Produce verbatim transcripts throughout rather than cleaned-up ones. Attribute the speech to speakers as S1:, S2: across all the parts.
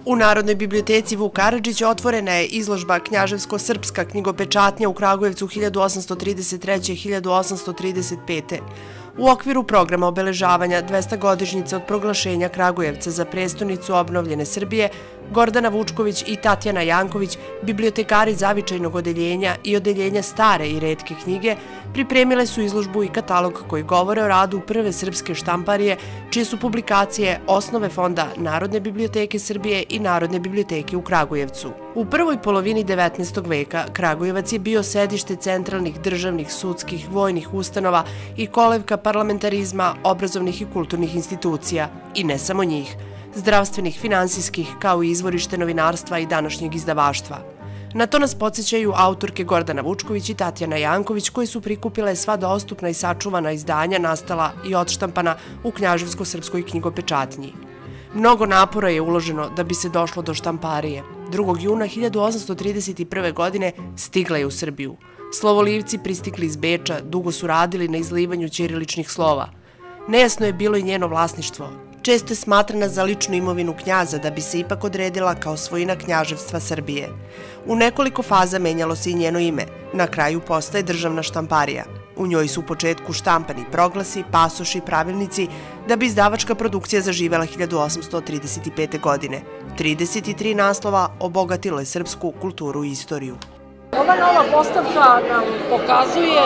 S1: U Narodnoj biblioteci Vuk Karadžić otvorena je izložba Knjaževsko-srpska knjigopečatnja u Kragujevcu hiljadu osamsto trideset treće i hiljadu osamsto trideset pete. U okviru programa obeležavanja dvestogodišnjice od proglašenja Kragujevca za prestonicu obnovljene Srbije, Gordana Vučković i Tatjana Janković, bibliotekari zavičajnog odeljenja i odeljenja stare i retke knjige, pripremile su izložbu i katalog koji govore o radu prve srpske štamparije, čije su publikacije osnove fonda Narodne biblioteke Srbije i Narodne biblioteke u Kragujevcu. U prvoj polovini devetnaestog veka Kragujevac je bio sedište centralnih državnih, sudskih, vojnih ustanova i kolevka parlamentarizma, obrazovnih i kulturnih institucija, i ne samo njih, zdravstvenih, finansijskih, kao i izvorište novinarstva i današnjeg izdavaštva. Na to nas podsjećaju autorke Gordana Vučković i Tatjana Janković, koji su prikupile sva dostupna i sačuvana izdanja nastala i odštampana u Knjaževsko-srpskoj knjigopečatnji. Mnogo napora je uloženo da bi se došlo do štamparije. drugog juna hiljadu osamsto trideset prve. godine stigla je u Srbiju. Slovolivci pristigli iz Beča dugo su radili na izlivanju ćiriličnih slova. Nejasno je bilo i njeno vlasništvo. Često je smatrana za ličnu imovinu knjaza da bi se ipak odredila kao svojina Knjaževstva Srbije. U nekoliko faza menjalo se i njeno ime. Na kraju postaje državna štamparija. U njoj su u početku štampani proglasi, pasoši, pravilnici, da bi izdavačka produkcija zaživela hiljadu osamsto trideset pete. godine. trideset tri naslova obogatilo je srpsku kulturu i istoriju.
S2: Ova nova postavka nam pokazuje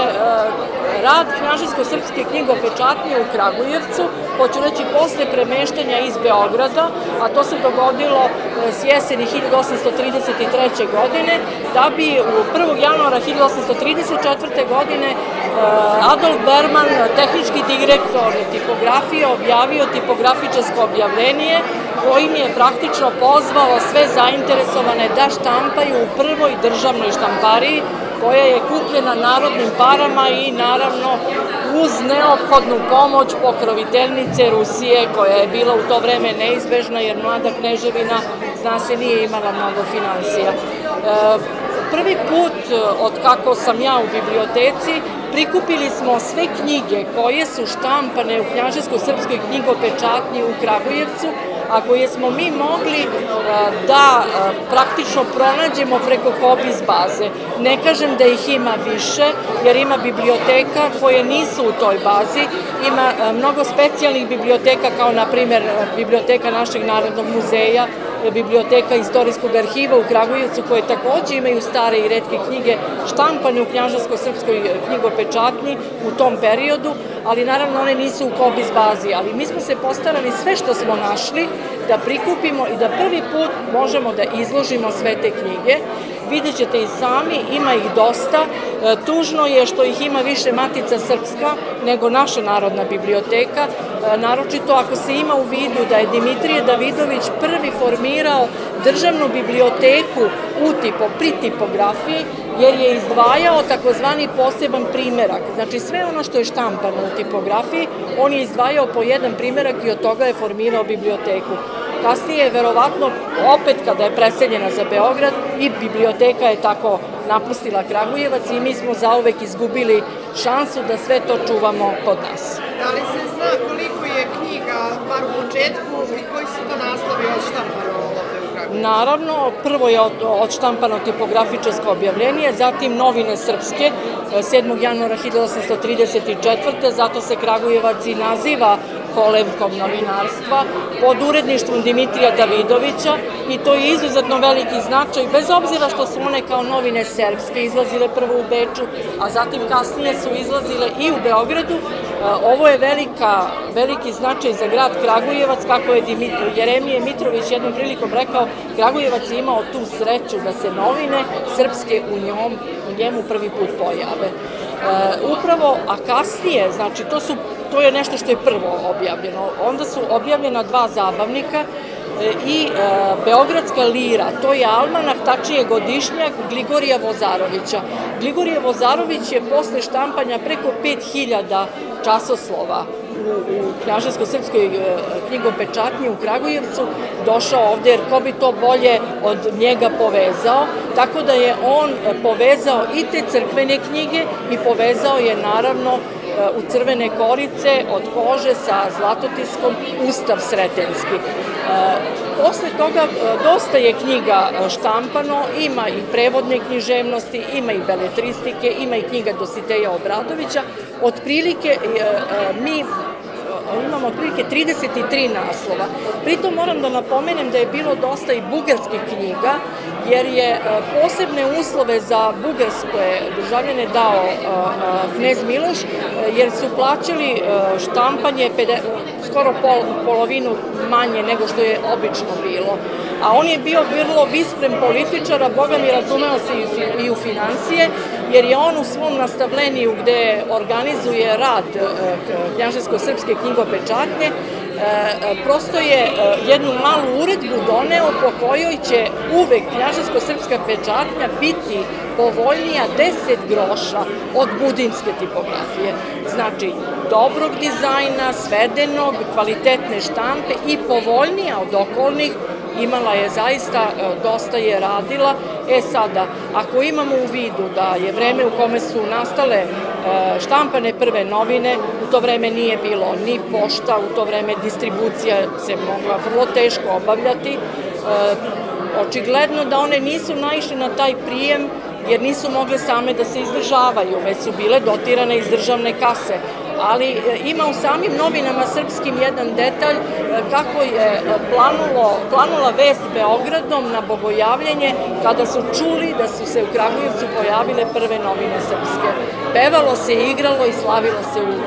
S2: rad Knjaževsko-srpske knjigopečatnje u Kragujevcu, hoću reći posle premeštanja iz Beograda, a to se dogodilo s jeseni hiljadu osamsto trideset treće. godine, da bi u prvog januara hiljadu osamsto trideset četvrte. godine Adolf Berman, tehnički direktor tipografije, objavio tipografičarsko objavljenje kojim je praktično pozvao sve zainteresovane da štampaju u prvoj državnoj štampariji koja je kupljena narodnim parama i naravno uz neophodnu pomoć pokroviteljnice Rusije koja je bila u to vreme neizbežna jer mlada kneževina, zna se, nije imala mnogo finansija. Prvi put od kako sam ja u biblioteci prikupili smo sve knjige koje su štampane u Knjaževsko-srpskoj knjigopečatnji u Kragujevcu, a koje smo mi mogli da praktično pronađemo preko Kobiz baze. Ne kažem da ih ima više, jer ima biblioteka koje nisu u toj bazi, ima mnogo specijalnih biblioteka, kao na primjer biblioteka našeg Narodnog muzeja, biblioteka Istorijskog arhiva u Kragujevcu, koje takođe imaju stare i retke knjige štampane u Knjaževsko-srpskoj knjigopečatnji u tom periodu, ali naravno one nisu u Kobiz bazi, ali mi smo se postarali sve što smo našli da prikupimo i da prvi put možemo da izložimo sve te knjige. Vidjet ćete i sami, ima ih dosta. Tužno je što ih ima više Matica Srpska nego naša Narodna biblioteka, naročito ako se ima u vidu da je Dimitrije Davidović prvi formirao državnu biblioteku pri tipografiji, jer je izdvajao takozvani poseban primerak. Znači sve ono što je štampano u tipografiji, on je izdvajao po jedan primerak i od toga je formirao biblioteku. Kasnije je verovatno, opet kada je preseljena za Beograd, i biblioteka je tako napustila Kragujevac i mi smo zauvek izgubili šansu da sve to čuvamo kod nas.
S1: Da li se zna koliko je knjiga, bar u početku, i koji su to naslovi odštampano ovde u Kragujevcu?
S2: Naravno, prvo je odštampano tipografičarsko objavljenje, zatim Novine srpske, sedmog januara hiljadu osamsto trideset četvrte. Zato se Kragujevac i naziva kolevkom novinarstva, pod uredništvom Dimitrija Davidovića, i to je izuzetno veliki značaj, bez obzira što su one kao Novine srpske izlazile prvo u Beču, a zatim kasnije su izlazile i u Beogradu. Ovo je veliki značaj za grad Kragujevac, kako je Jeremije Mitrović jednom prilikom rekao, Kragujevac je imao tu sreću da se Novine srpske u njemu prvi put pojave. Upravo, a kasnije, znači to su To je nešto što je prvo objavljeno. Onda su objavljena dva zabavnika i Beogradska lira, to je almanak, tačnije godišnjak Gligorija Vozarovića. Gligorije Vozarović je posle štampanja preko pet hiljada časoslova u Knjaževsko-srpskoj knjigopečatnji u Kragujevcu došao ovde, jer ko bi to bolje od njega povezao, tako da je on povezao i te crkvene knjige i povezao je naravno u crvene korice od kože sa zlatotiskom Ustav sretenski. Posle toga dosta je knjiga štampano, ima i prevodne književnosti, ima i beletristike, ima i knjiga Dositeja Obradovića. Otprilike mi imamo otprilike trideset tri naslova. Pritom moram da napomenem da je bilo dosta i bugarskih knjiga, jer je posebne uslove za bugarske državljane dao knez Miloš, jer su plaćali štampanje skoro polovinu manje nego što je obično bilo. A on je bio vrlo vispren političar, a Boga mi razumeo se i u financije, jer je on u svom nastavleniju gde organizuje rad knjaževsko-srpske knjigopečatnje, prosto je jednu malu uredbu doneo po kojoj će uvek knjaževsko-srpska pečatnja biti povoljnija deset groša od budimske tipografije. Znači, dobrog dizajna, svedenog, kvalitetne štampe i povoljnija od okolnih. Imala je zaista, dosta je radila. E sada, ako imamo u vidu da je vreme u kome su nastale štampane prve novine, u to vreme nije bilo ni pošta, u to vreme distribucija se mogla vrlo teško obavljati, očigledno da one nisu naišle na taj prijem jer nisu mogle same da se izdržavaju, već su bile dotirane iz državne kase. Ali ima u samim novinama srpskim jedan detalj kako je planula vest Beogradom na bogojavljenje kada su čuli da su se u Kragujevcu pojavile prve novine srpske. Pevalo se, igralo i slavilo se u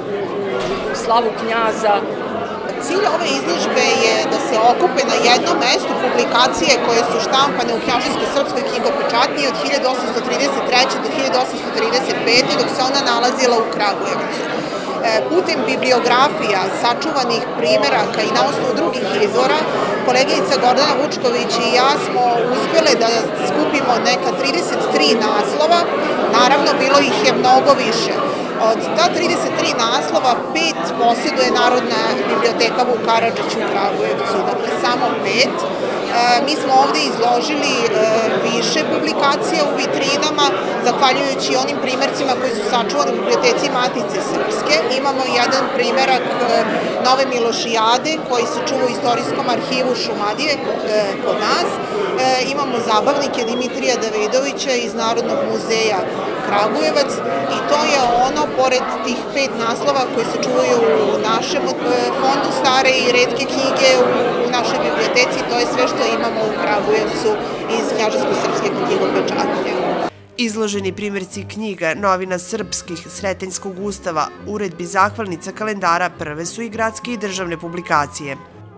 S2: slavu knjaza.
S3: Cilj ove izložbe je da se okupe na jednom mestu publikacije koje su štampane u knjaževsko-srpskoj knjigopečatnji od hiljadu osamsto trideset treće do hiljadu osamsto trideset pete dok se ona nalazila u Kragujevcu. Putem bibliografija, sačuvanih primeraka i na osnovu drugih izvora, koleginica Gordana Vučković i ja smo uspjele da skupimo neka trideset tri naslova, naravno bilo ih je mnogo više. Od ta trideset tri naslova, pet posjeduje Narodna biblioteka Vuk Karadžić u Kragujevcu, dakle samo pet. Mi smo ovde izložili više publikacija u vitrinama, zahvaljujući onim primercima koji su sačuvani u biblioteci Matice Srpske. Imamo jedan primerak Nove Milošijade koji se čuva u istorijskom arhivu Šumadije kod nas. Imamo zabavnike Dimitrija Davidovića iz Narodnog muzeja Kragujevac i to je ono, pored tih pet naslova koji se čuvaju u našem fondu stare i retke knjige u našoj biblioteci, to je sve što imamo u Kragujevcu iz knjaževsko-srpske knjigopečatnje.
S1: Izloženi primjerci knjiga, novina srpskih, Sretenjskog ustava, uredbi zahvalnica kalendara prve su i gradske i državne publikacije.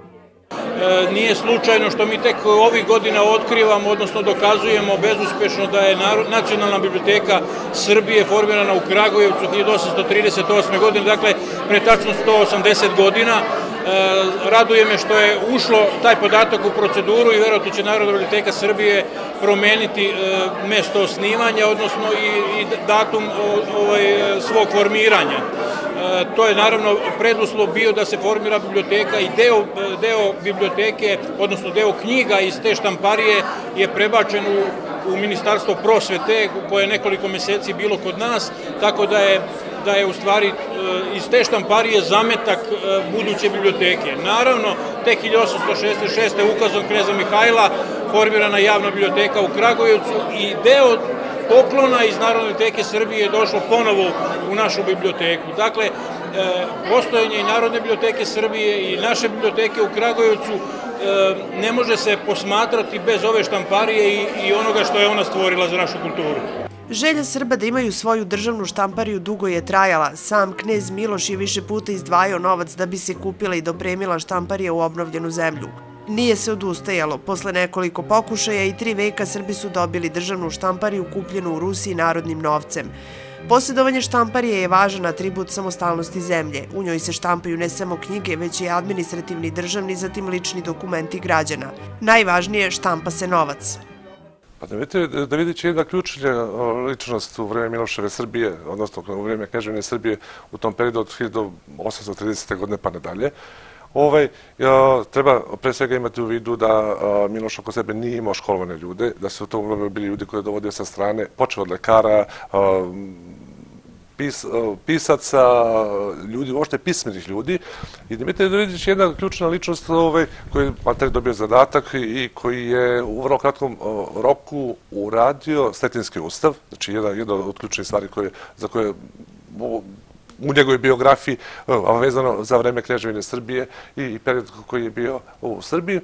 S4: Nije slučajno što mi tek ovih godina otkrivamo, odnosno dokazujemo bezuspešno da je Nacionalna biblioteka Srbije formirana u Kragujevcu hiljadu osamsto trideset osme. godine, dakle pre tačno sto osamdeset godina. Raduje me što je ušlo taj podatak u proceduru i verovatno će Narodna biblioteka Srbije promeniti mesto osnivanja, odnosno i datum svog formiranja. To je naravno preduslov bio da se formira biblioteka i deo biblioteke, odnosno deo knjiga iz te štamparije je prebačen u Ministarstvo prosvete koje je nekoliko meseci bilo kod nas, tako da je da je u stvari iz te štamparije zametak buduće biblioteke. Naravno, tek hiljadu osamsto šezdeset šeste. ukazom kneza Mihajla formirana javna biblioteka u Kragujevcu i deo poklona iz Narodne biblioteke Srbije je došlo ponovo u našu biblioteku. Dakle, postojanje i Narodne biblioteke Srbije i naše biblioteke u Kragujevcu ne može se posmatrati bez ove štamparije i onoga što je ona stvorila za našu kulturu.
S1: Želja Srba da imaju svoju državnu štampariju dugo je trajala. Sam knez Miloš je više puta izdvajao novac da bi se kupila i dopremila štamparija u obnovljenu zemlju. Nije se odustajalo. Posle nekoliko pokušaja i tri veka Srbi su dobili državnu štampariju kupljenu u Rusiji narodnim novcem. Posjedovanje štamparije je važan atribut samostalnosti zemlje. U njoj se štampaju ne samo knjige, već i administrativni, državni, zatim lični dokumenti građana. Najvažnije, štampa se novac.
S5: Pa da vidite jedna ključna ličnost u vreme Miloševe Srbije, odnosno u vreme Kneževine Srbije u tom periodu od hiljadu osamsto tridesete. godine pa nadalje. Treba pre svega imati u vidu da Miloš oko sebe nije imao školovane ljude, da su to uglavnom bili ljudi koji je dovodio sa strane, počeo od lekara, pisaca, ljudi, uopšte pismenih ljudi. I Dimitrije Davidović je jedna ključna ličnost koji je mater dobio zadatak i koji je u vrlo kratkom roku uradio Stetinski ustav, znači jedna od ključnih stvari za koje u njegovoj biografiji, vezano za vreme Kneževine Srbije i period koji je bio u Srbiji.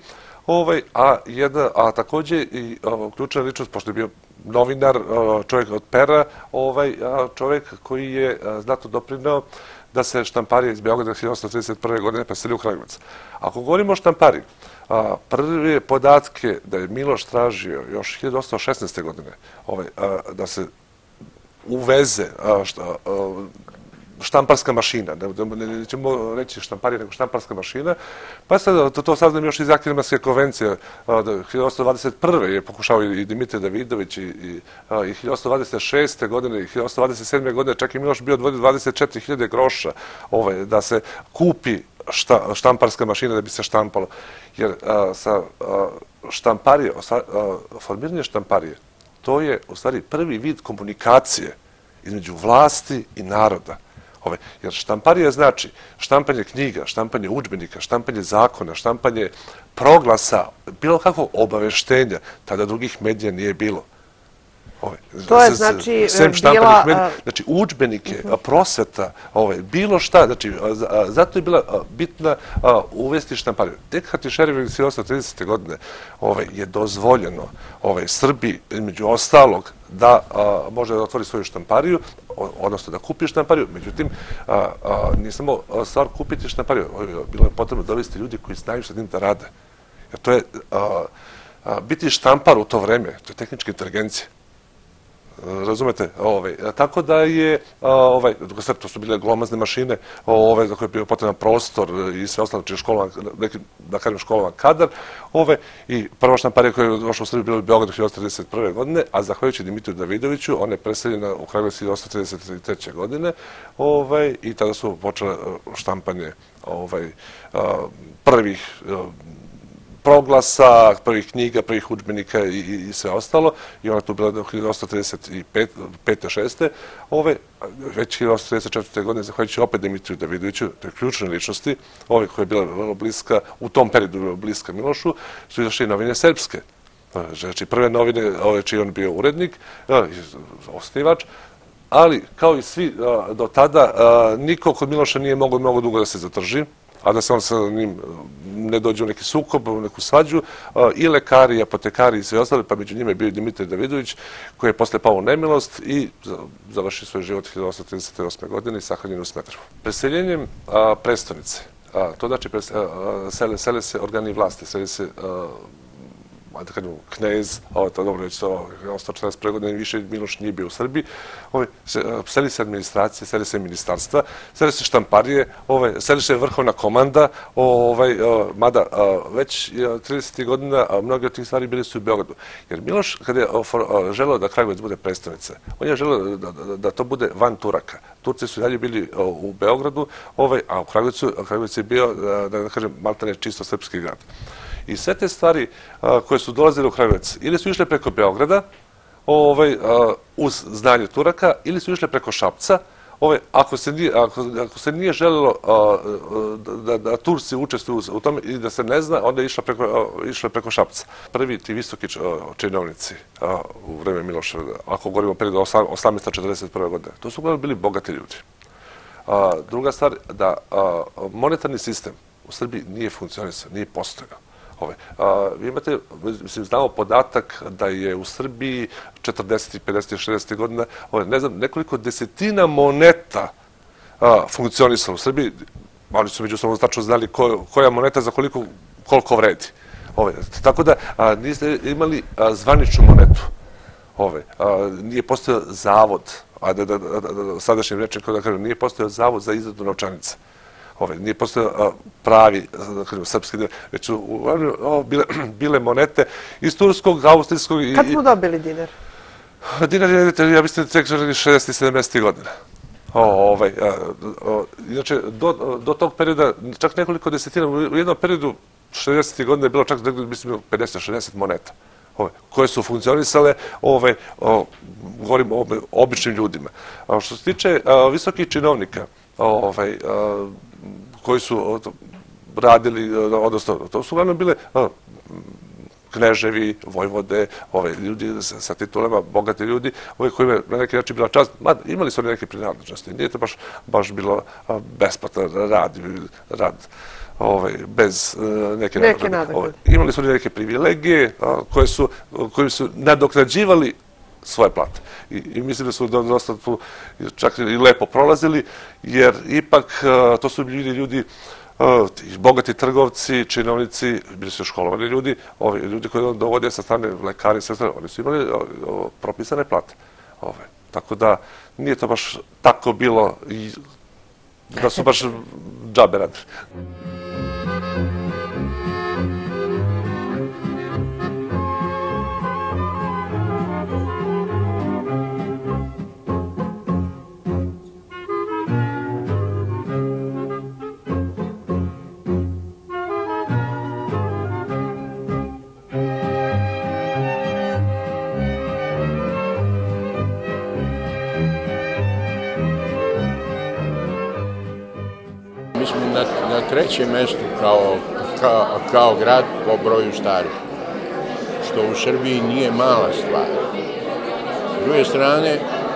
S5: A takođe i ključna ličnost, pošto je bio novinar, čovjek od pera, čovjek koji je znatno doprineo da se štamparija iz Beograda hiljadu osamsto trideset prve. godine preseli u Kragujevac. Ako govorimo o štampariji, prve podatke da je Miloš tražio još hiljadu osamsto šesnaeste. godine da se uveze štamparska mašina, nećemo reći štamparija, nego štamparska mašina, pa sad to saznam još iz Akademske konvencije. hiljadu osamsto dvadeset prve. je pokušao i Dimitrije Davidović i hiljadu osamsto dvadeset šeste. godine i hiljadu osamsto dvadeset sedme. godine čak i Miloš bio odvodio dvadeset četiri hiljade groša da se kupi štamparska mašina da bi se štampalo. Jer sa štamparije, formiranje štamparije, to je u stvari prvi vid komunikacije između vlasti i naroda. Jer štamparija znači štampanje knjiga, štampanje udžbenika, štampanje zakona, štampanje proglasa, bilo kakvog obaveštenja, tada drugih medija nije bilo.
S1: To je znači bila...
S5: Znači udžbenike, prosveta, bilo šta, znači zato je bila bitna uvesti štampariju. Tek Hatišerije hiljadu osamsto tridesete. godine je dozvoljeno Srbiji, među ostalog, da može da otvori svoju štampariju, odnosno da kupi štampariju. Međutim, nije samo stvar kupiti štampariju, bilo je potrebno dovesti ljudi koji znaju sa njim da rade. Jer to je, biti štampar u to vreme, to je tehnička inteligencija. Razumete? Tako da je, to su bile glomazne mašine za koje je bio potreban prostor i sve ostalo, či školovan, da kažem školovan kadar. I prva štamparija koja je došla u Srbiji bila u Beogradu hiljadu osamsto trideset prve. godine, a zahvaljujući Dimitriju Davidoviću, ona je preseljena u Kragujevac hiljadu osamsto trideset treće. godine i tada su počele štampanje prvih proglasa, prvih knjiga, prvih udžbenika i sve ostalo. I ona tu bila do hiljadu osamsto trideset pete. šeste. Već hiljadu osamsto trideset četvrte. godine, zahvaljujući opet Dimitriju Davidoviću, to je ključne ličnosti, ove koja je bila vrlo bliska, u tom periodu bila bliska Milošu, su izašli novine srpske. Znači prve novine, čiji on bio urednik, osnivač, ali kao i svi do tada, niko kod Miloša nije mogao mnogo dugo da se zadrži, a da se on sa njim ne dođe u neki sukob, u neku svađu, i lekari, i apotekari i sve ostale, pa među njima je bio i Dimitrije Davidović, koji je posle pao u nemilost i završio svoj život hiljadu osamsto trideset osme. godine i sahranjen u Smederevu. Preseljenjem prestonice, to znači sele se organi vlasti, sele se da kažem, knez, to dobro, već osamsto četrnaeste prve. godine više Miloš nije bio u Srbiji, seli se administracije, seli se ministarstva, seli se štamparije, seli se vrhovna komanda, mada već tridesetih godina mnogi od tih stvari bili su u Beogradu. Jer Miloš, kada je želeo da Kragujevac bude prestonica, on je želeo da to bude van Turaka. Turci su dalje bili u Beogradu, a u Kragujevcu je bio, da kažem, maltene čisto srpski grad. I sve te stvari koje su dolazile u Kragujevac ili su išle preko Beograda uz znanje Turaka ili su išle preko Šapca. Ako se nije želelo da Turci učestvuju u tome i da se ne zna, onda je išla preko Šapca. Prvi ti visoki činovnici u vreme Miloša, ako govorimo o periodu osamnaeste četrdeset prve. godine, to su uglavnom bili bogati ljudi. Druga stvar, da monetarni sistem u Srbiji nije funkcionisao, nije postojao. Vi imate, mislim, znamo podatak da je u Srbiji četrdesetih, pedesetih, šezdesetih. godina, ne znam, nekoliko desetina moneta funkcionisalo u Srbiji, ali su međusobno tačno znali koja moneta za koliko vredi. Tako da niste imali zvaničnu monetu. Nije postojao zavod, a da sadašnjim rečnikom da kažem, nije postojao zavod za izradu novčanica. Nije postojao pravi srpski dinar, već su bile monete iz turskog, austrijskog...
S1: Kad smo dobili dinar?
S5: Dinar je, ja mislim, tek šezdesetih, sedamdesetih. godina. Inače, do tog perioda, čak nekoliko desetina, u jednom periodu šezdesetih. godina je bilo čak, mislim, pedeset šezdeset moneta. koje su funkcionisale, govorim o običnim ljudima. Što se tiče visokih činovnika koji su radili, odnosno, to su uglavnom bile kneževi, vojvode, ljudi sa titulama, bogati ljudi, koji je na neki način bila čast, imali su neke prinadležnosti, nije to baš bilo besplatan rad, rad bez neke nagrade. Imali su neke privilegije koje su nadoknađivali svoje plate. I mislim da su dosta tu čak i lepo prolazili, jer ipak to su bili ljudi, bogati trgovci, činovnici, bili su školovani ljudi, ljudi koji dovode sa strane lekari, sestre, oni su imali propisane plate. Tako da nije to baš tako bilo da su baš džabe radili.
S6: Mi smo na trećem mestu kao grad po broju starih, što u Srbiji nije mala stvar. S druge strane,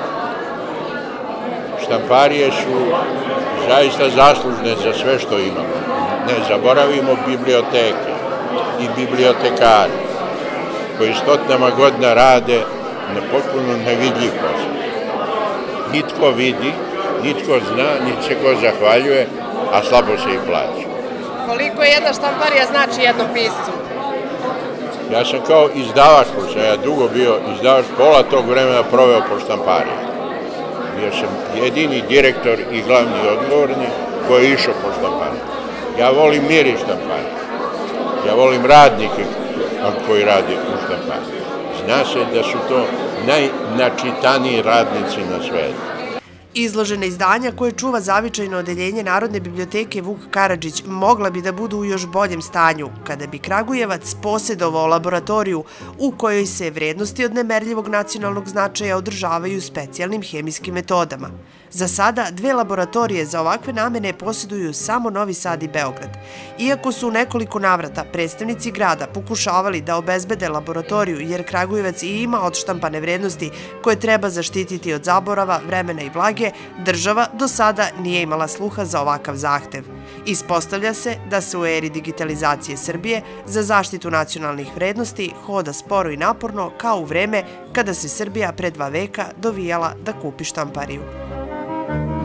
S6: štamparije su zaista zaslužne za sve što imamo. Ne zaboravimo biblioteke i bibliotekari koji stotinama godina rade na potpuno nevidljiv posao. Nitko vidi, nitko zna, niti se ko zahvaljuje, a slabo se i plaća.
S7: Koliko jedna štamparija znači jednom piscu?
S6: Ja sam kao izdavač, pošto sam ja dugo bio izdavač, pola tog vremena proveo po štampariji. Bio sam jedini direktor i glavni odgovorni koji je išao po štampariji. Ja volim mir i štampariju. Ja volim radnike koji rade u štampariji. Zna se da su to najnačitaniji radnici na svetu.
S1: Izložena izdanja koje čuva zavičajno odeljenje Narodne biblioteke Vuk Karadžić mogla bi da budu u još boljem stanju kada bi Kragujevac posjedovao laboratoriju u kojoj se vrednosti od nemerljivog nacionalnog značaja održavaju specijalnim hemijskim metodama. Za sada dve laboratorije za ovakve namene posjeduju samo Novi Sad i Beograd. Iako su u nekoliko navrata predstavnici grada pokušavali da obezbede laboratoriju jer Kragujevac i ima odštampane vrednosti koje treba zaštititi od zaborava, vremena i vlage, država do sada nije imala sluha za ovakav zahtev. Ispostavlja se da se u eri digitalizacije Srbije za zaštitu nacionalnih vrednosti hoda sporo i naporno kao u vreme kada se Srbija pre dva veka dovijala da kupi štampariju.